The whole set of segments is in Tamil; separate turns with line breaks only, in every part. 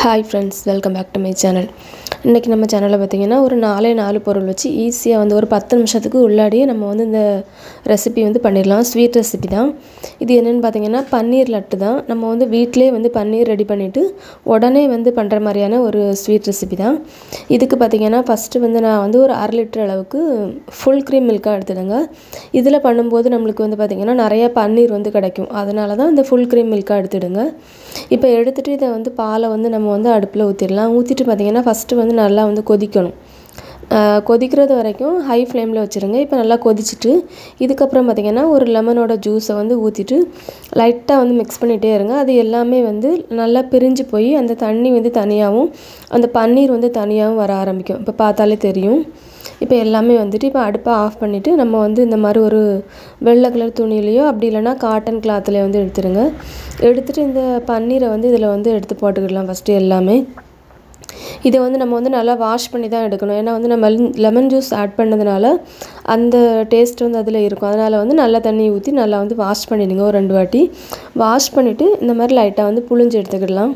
Hi friends, welcome back to my channel. இன்னைக்கு நம்ம சேனல்ல பாத்தீங்கன்னா ஒரு 4 பொருள் வச்சு ஈஸியா வந்து ஒரு 10 நிமிஷத்துக்கு உள்ளாடியே நம்ம வந்து இந்த ரெசிபி வந்து பண்ணிரலாம். ஸ்வீட் ரெசிபி தான். இது என்னன்னு பாத்தீங்கன்னா பன்னீர் லட்டு தான். நம்ம வந்து வீட்லயே வந்து பன்னீர் ரெடி பண்ணிட்டு உடனே வந்து பண்ற மாதிரியான ஒரு ஸ்வீட் ரெசிபி தான். இதுக்கு பாத்தீங்கன்னா ஃபர்ஸ்ட் வந்து நான் வந்து ஒரு 1/2 லிட்டர் அளவுக்கு full cream milk எடுத்துடுங்க. இதுல பண்ணும்போது நமக்கு வந்து பாத்தீங்கன்னா நிறைய பன்னீர் வந்து கிடைக்கும். அதனால தான் இந்த full cream milk எடுத்துடுங்க. இப்போ எடுத்துட்டு இத வந்து பாலை வந்து நம்ம வந்து அடுப்புல ஊத்திரலாம். ஊத்திட்டு பாத்தீங்கன்னா ஃபர்ஸ்ட் வந்து நல்லா வந்து கொதிக்கணும். கொதிக்கிறது வரைக்கும் ஹை ஃப்ளேம்ல வச்சிருங்க. இப்போ நல்லா கொதிச்சிட்டு இதுக்கு அப்புறம் பாத்தீங்கன்னா ஒரு லெமனோட ஜூஸை வந்து ஊத்திட்டு லைட்டா வந்து mix பண்ணிட்டே இருங்க. அது எல்லாமே வந்து நல்லா பிரிஞ்சு போய் அந்த தண்ணி வந்து தனியாவும் அந்த பன்னீர் வந்து தனியாவும் வர ஆரம்பிக்கும். இப்போ பார்த்தாலே தெரியும். இப்போ எல்லாமே வந்துட்டு இப்போ அடுப்பை ஆஃப் பண்ணிட்டு நம்ம வந்து இந்த மாதிரி ஒரு வெள்ளை கலர் துணியிலயோ அப்படி இல்லனா காட்டன் கிளாத்லயோ வந்து எடுத்துருங்க. எடுத்துட்டு இந்த பன்னீரை வந்து இதல வந்து எடுத்து போட்டுக்கலாம் ஃபர்ஸ்ட் எல்லாமே. இத வந்து நம்ம வந்து நல்லா வாஷ் பண்ணி தான் எடுக்கணும். ஏன்னா வந்து நம்ம லெமன் ஜூஸ் ஆட் பண்ணதுனால அந்த டேஸ்ட் வந்து அதுல இருக்கும். அதனால வந்து நல்ல தண்ணி ஊத்தி நல்லா வந்து வாஷ் பண்ணிடுங்க ஒரு 2 வாட்டி. வாஷ் பண்ணிட்டு இந்த மாதிரி லைட்டா வந்து புளிஞ்சு எடுத்துக்கலாம்.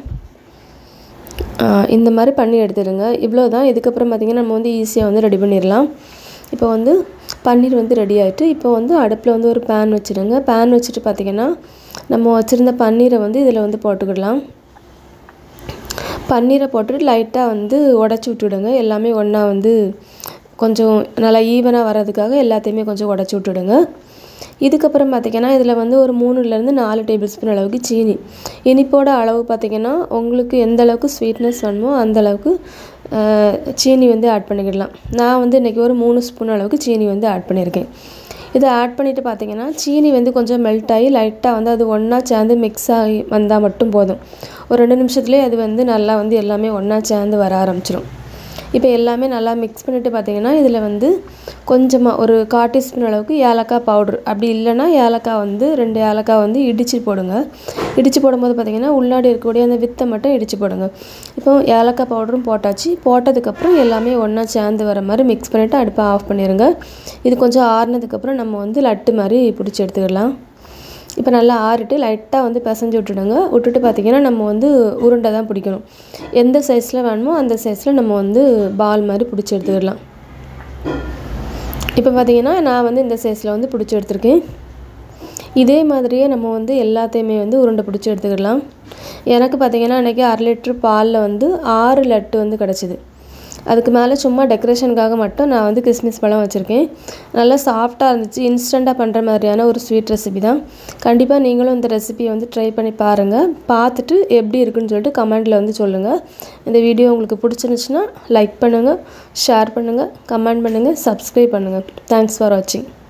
இந்த மாதிரி பண்ணி எடுத்துடுங்க. இவ்வளவுதான். இதுக்கு அப்புறம் பாத்தீங்கன்னா நம்ம வந்து ஈஸியா வந்து ரெடி பண்ணிரலாம். இப்போ வந்து பன்னீர் வந்து ரெடி ஆயிட்டு இப்போ வந்து அடுப்புல வந்து ஒரு pan வச்சிடுங்க. pan வச்சிட்டு பாத்தீங்கன்னா நம்ம வச்சிருந்த பன்னீரை வந்து இதல வந்து போட்டுக்கலாம். பன்னீரை போட்டுட்டு லைட்டா வந்து உடைச்சு விட்டுடுங்க. எல்லாமே ஒண்ணா வந்து கொஞ்சம் நல்லா ஈவனா வரதுக்காக எல்லாத்தையுமே கொஞ்சம் உடைச்சு விட்டுடுங்க. இதுக்கு அப்புறம் பாத்தீங்கன்னா இதல வந்து ஒரு 3 ல இருந்து 4 டேபிள்ஸ்பூன் அளவுக்கு சீனி. இனிப்போட அளவு பாத்தீங்கன்னா உங்களுக்கு எந்த அளவுக்கு ஸ்வீட்னஸ் வேணுமோ அந்த அளவுக்கு சீனி வந்து ஆட் பண்ணிக்கலாம். நான் வந்து இன்னைக்கு ஒரு 3 ஸ்பூன் அளவுக்கு சீனி வந்து ஆட் பண்ணிருக்கேன். இத ஆட் பண்ணிட்டு பாத்தீங்கன்னா சீனி வந்து கொஞ்சம் மெல்ட் ஆகி லைட்டா வந்து அது ஒண்ணா சேர்ந்து mix ஆகி வந்தா மட்டும் போதும். ஒரு 2 நிமிஷத்துலயே அது வந்து நல்லா வந்து எல்லாமே ஒண்ணா சேர்ந்து வர ஆரம்பிச்சிரும். இப்போ எல்லாமே நல்லா mix பண்ணிட்டு பாத்தீங்கன்னா இதல வந்து கொஞ்சமா ஒரு 1/4 டீஸ்பூன் அளவுக்கு ஏலக்காய் பவுடர் அப்படி இல்லனா ஏலக்காய் வந்து 2 ஏலக்காய் வந்து இடிச்சு போடுங்க. இடிச்சு போடும்போது பாத்தீங்கன்னா உள்ளாடி இருக்கக்கூடிய அந்த வித்தை மட்டும் இடிச்சு போடுங்க. இப்போ ஏலக்காய் பவுடரும் போட்டாச்சு. போட்டதுக்கு அப்புறம் எல்லாமே ஒண்ணா சேர்ந்து வர மாதிரி mix பண்ணிட்டு அடுப்பை ஆஃப் பண்ணிருங்க. இது கொஞ்சம் ஆறுனதுக்கு அப்புறம் நம்ம வந்து லட்டு மாதிரி பிடிச்சு எடுத்துக்கலாம். இப்போ நல்லா ஆறிட்டு லைட்டா வந்து பிசைஞ்சு விட்டுடுங்க. விட்டுட்டு பாத்தீங்கன்னா நம்ம வந்து உருண்டை தான் பிடிக்கணும். எந்த சைஸ்ல வேணுமோ அந்த சைஸ்ல நம்ம வந்து பால் மாதிரி பிடிச்சு எடுத்துக்கலாம். இப்போ பாத்தீங்கன்னா நான் வந்து இந்த சைஸ்ல வந்து பிடிச்சு எடுத்துர்க்கேன். இதே மாதிரியே நம்ம வந்து எல்லாத்தையுமே வந்து உருண்டை பிடிச்சு எடுத்துக்கலாம். எனக்கு பாத்தீங்கன்னா இன்னைக்கு 1/2 லிட்டர் பால்ல வந்து 6 லட்டு வந்து கிடைச்சது. அதுக்கு மேல சும்மா டெக்கரேஷனுக்காக மட்டும் நான் வந்து கிஸ்மிஸ் பழம் வச்சிருக்கேன். நல்லா சாஃப்ட்டா இருந்துச்சு. இன்ஸ்டன்ட்டா பண்ற மாதிரியான ஒரு ஸ்வீட் ரெசிபி தான். கண்டிப்பா நீங்களும் இந்த ரெசிபியை வந்து ட்ரை பண்ணி பாருங்க. பார்த்துட்டு எப்படி இருக்குன்னு சொல்லிட்டு கமெண்ட்ல வந்து சொல்லுங்க. இந்த வீடியோ உங்களுக்கு பிடிச்சிருந்துச்சுனா லைக் பண்ணுங்க, ஷேர் பண்ணுங்க, கமெண்ட் பண்ணுங்க, Subscribe பண்ணுங்க. Thanks for watching.